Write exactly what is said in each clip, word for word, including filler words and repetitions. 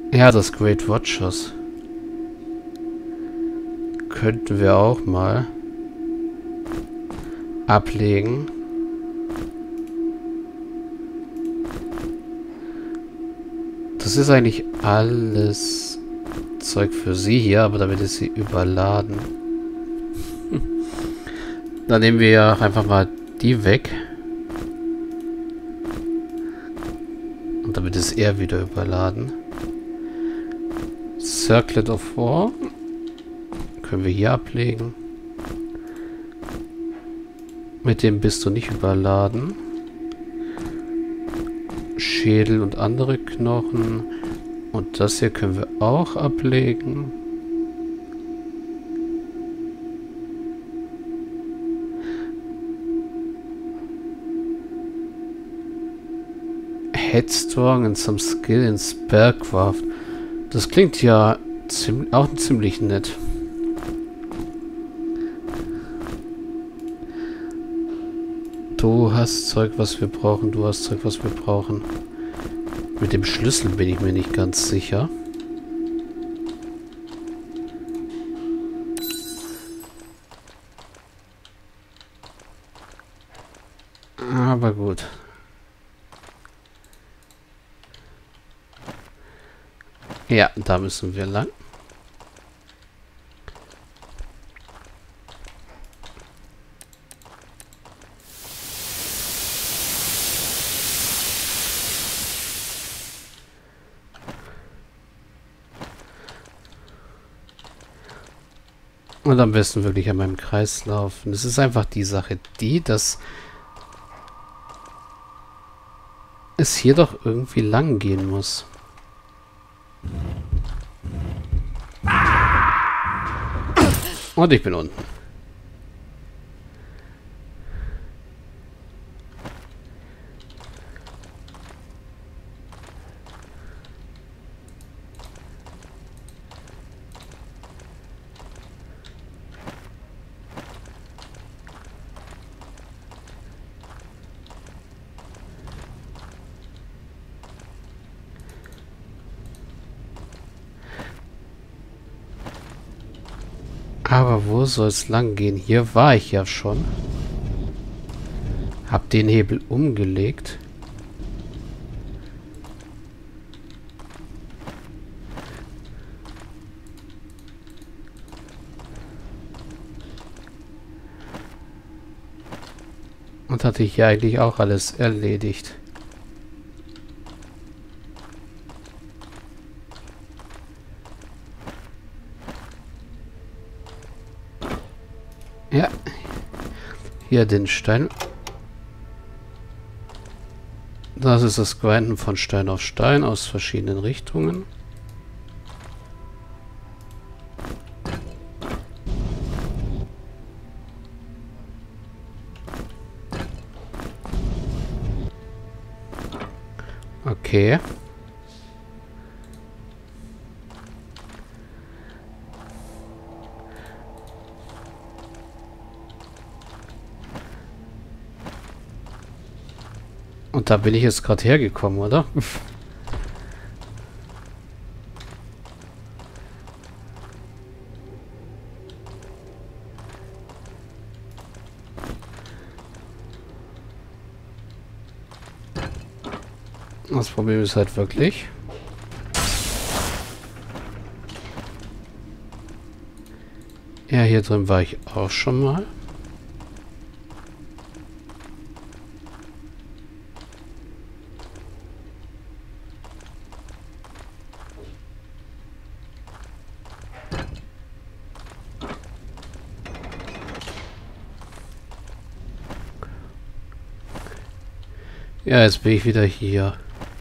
Ja, das Great Watchers. Könnten wir auch mal ablegen. Das ist eigentlich alles Zeug für sie hier, aber damit ist sie überladen. Dann nehmen wir ja einfach mal die weg. Und damit ist er wieder überladen. Circlet of War. Können wir hier ablegen. Mit dem bist du nicht überladen. Schädel und andere Knochen. Und das hier können wir auch ablegen. Headstrong and some skill in Spellcraft. Das klingt ja auch ziemlich nett. Du hast Zeug, was wir brauchen. Du hast Zeug, was wir brauchen. Mit dem Schlüssel bin ich mir nicht ganz sicher. Aber gut. Ja, da müssen wir lang. Und am besten wirklich an meinem Kreis laufen. Es ist einfach die Sache, die, dass es hier doch irgendwie lang gehen muss. Und ich bin unten. Aber wo soll es lang gehen? Hier war ich ja schon. Hab den Hebel umgelegt. Und hatte ich ja eigentlich auch alles erledigt. Ja. Hier den Stein. Das ist das Grinden von Stein auf Stein aus verschiedenen Richtungen. Okay. Und da bin ich jetzt gerade hergekommen, oder? Das Problem ist halt wirklich... Ja, hier drin war ich auch schon mal. Ja, jetzt bin ich wieder hier.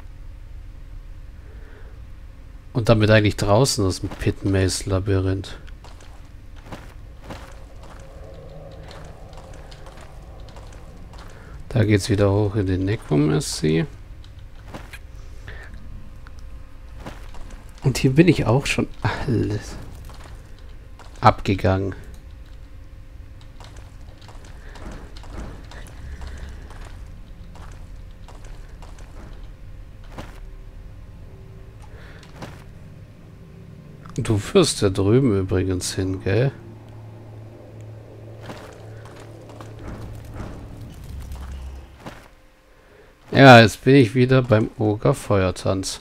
Und damit eigentlich draußen aus dem Pit Maze Labyrinth. Da geht's wieder hoch in den Necromancy. Und hier bin ich auch schon alles abgegangen. Du führst da drüben übrigens hin, gell? Ja, jetzt bin ich wieder beim Oger-Feuertanz.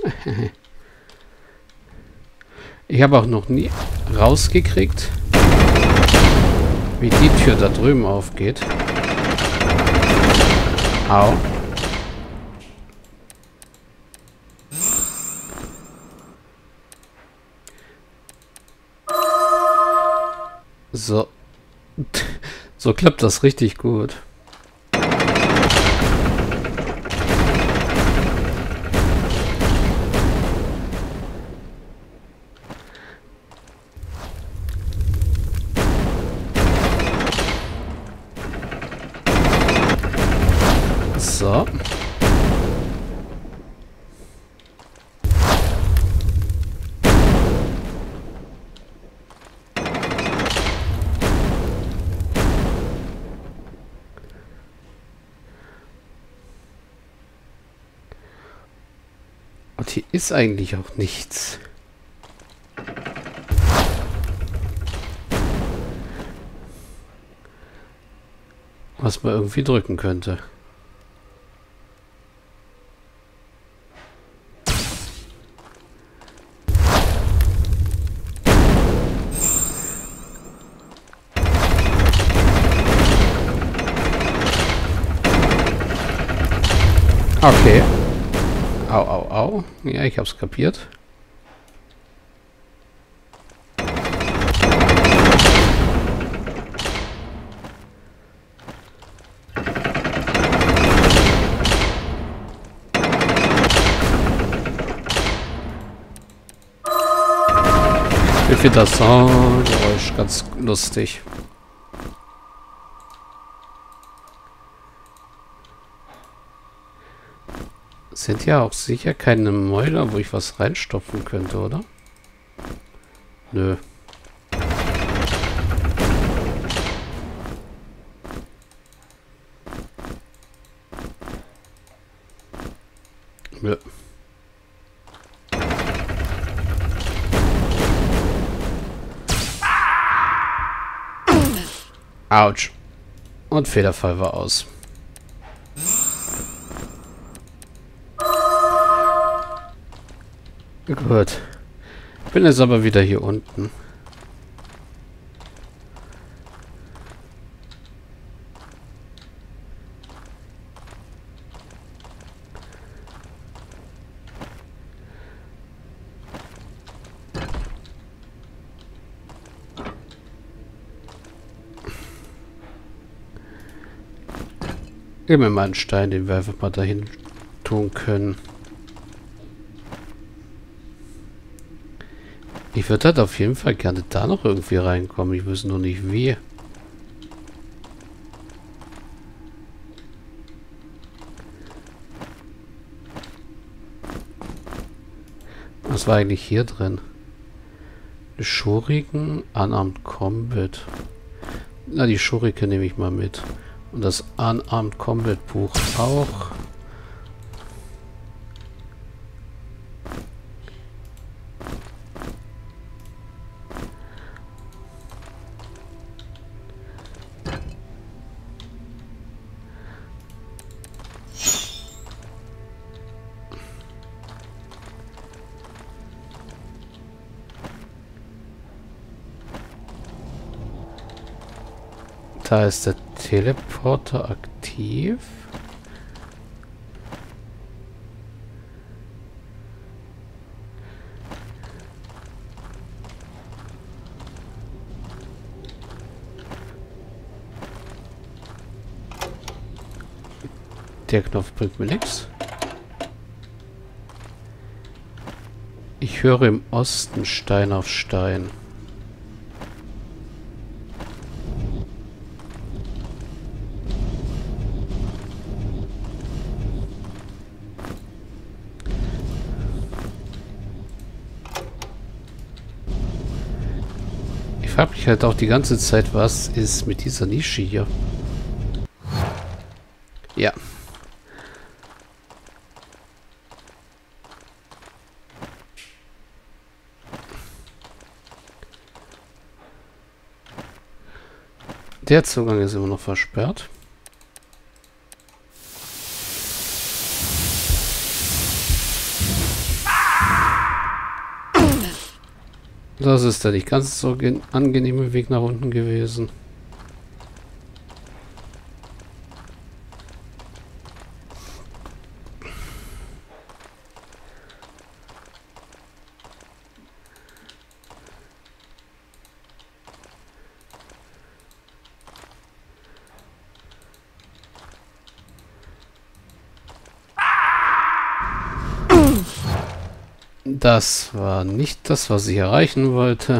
Ich habe auch noch nie rausgekriegt, wie die Tür da drüben aufgeht. Au. So. So klappt das richtig gut. So. Und hier ist eigentlich auch nichts. Was man irgendwie drücken könnte. Okay. Au, au, au. Ja, ich hab's kapiert. Ich finde das Soundgeräusch ganz lustig. Sind ja auch sicher keine Mäuler, wo ich was reinstopfen könnte, oder? Nö. Nö. Autsch. Und Federfall war aus. Gut. Bin jetzt aber wieder hier unten. Gib mir mal einen Stein, den wir einfach mal dahin tun können. Ich würde halt auf jeden Fall gerne da noch irgendwie reinkommen. Ich wüsste nur nicht wie. Was war eigentlich hier drin? Schuriken, Unarmed Combat. Na, die Schurike nehme ich mal mit. Und das Unarmed Combat Buch auch. Da ist der Teleporter aktiv. Der Knopf bringt mir nichts. Ich höre im Osten Stein auf Stein. Ich frage mich halt auch die ganze Zeit, was ist mit dieser Nische hier? Ja. Der Zugang ist immer noch versperrt. Das ist der nicht ganz so angenehme Weg nach unten gewesen. Das war nicht das, was ich erreichen wollte.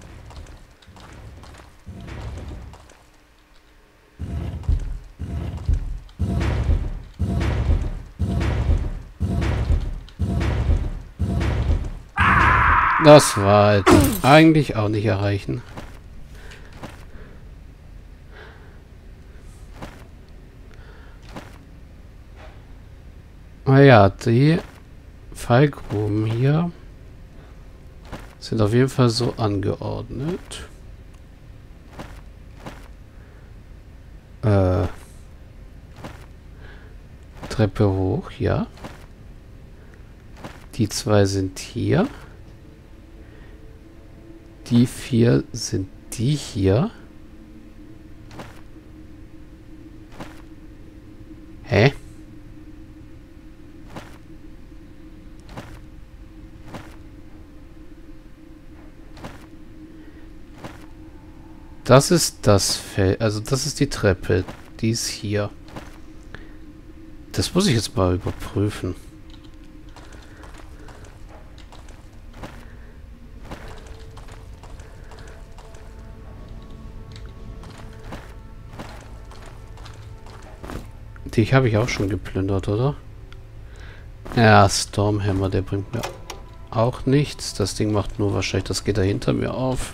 Das war halt eigentlich auch nicht erreichen. Naja, die Fallgruben hier sind auf jeden Fall so angeordnet. Äh, Treppe hoch, ja. Die zwei sind hier. Die vier sind die hier. Hä? Das ist das Feld, also das ist die Treppe. Die ist hier. Das muss ich jetzt mal überprüfen. Die habe ich auch schon geplündert, oder? Ja, Stormhammer, der bringt mir auch nichts. Das Ding macht nur wahrscheinlich, das geht da hinter mir auf.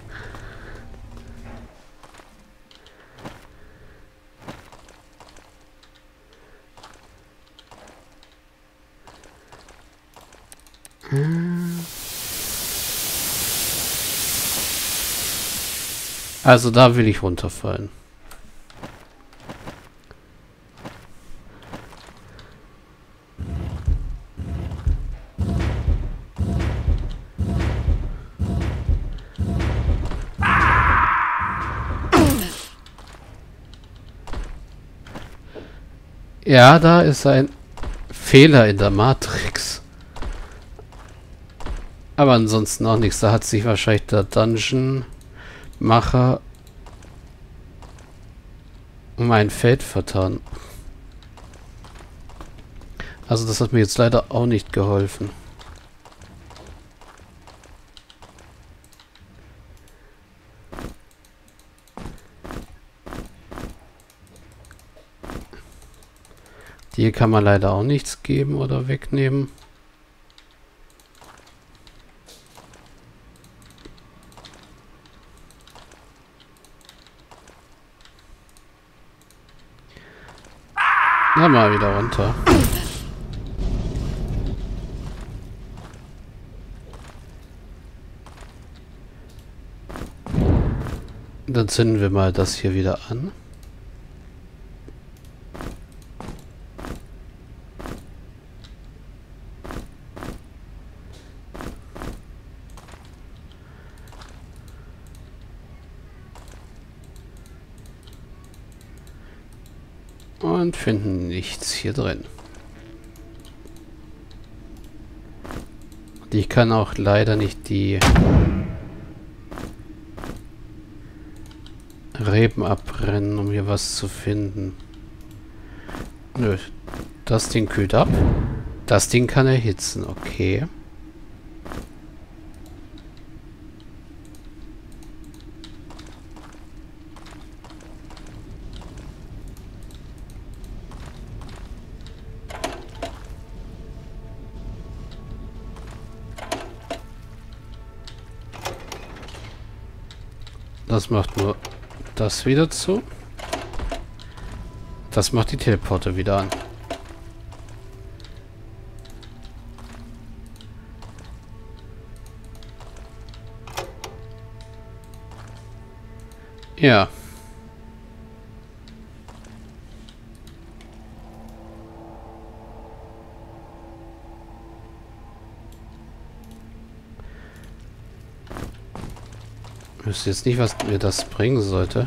Also da will ich runterfallen. Ja, da ist ein Fehler in der Matrix. Aber ansonsten auch nichts. Da hat sich wahrscheinlich der Dungeon-Macher um ein Feld vertan. Also das hat mir jetzt leider auch nicht geholfen. Hier kann man leider auch nichts geben oder wegnehmen. Na, mal wieder runter. Dann zünden wir mal das hier wieder an. Und finden nichts hier drin. Ich kann auch leider nicht die Reben abbrennen, um hier was zu finden. Nö, das Ding kühlt ab. Das Ding kann erhitzen, okay. Das macht nur das wieder zu. Das macht die Teleporter wieder an. Ja. Ich wüsste jetzt nicht, was mir das bringen sollte.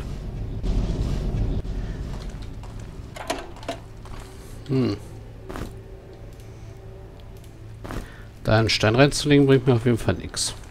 Hm. Da einen Stein reinzulegen, bringt mir auf jeden Fall nichts.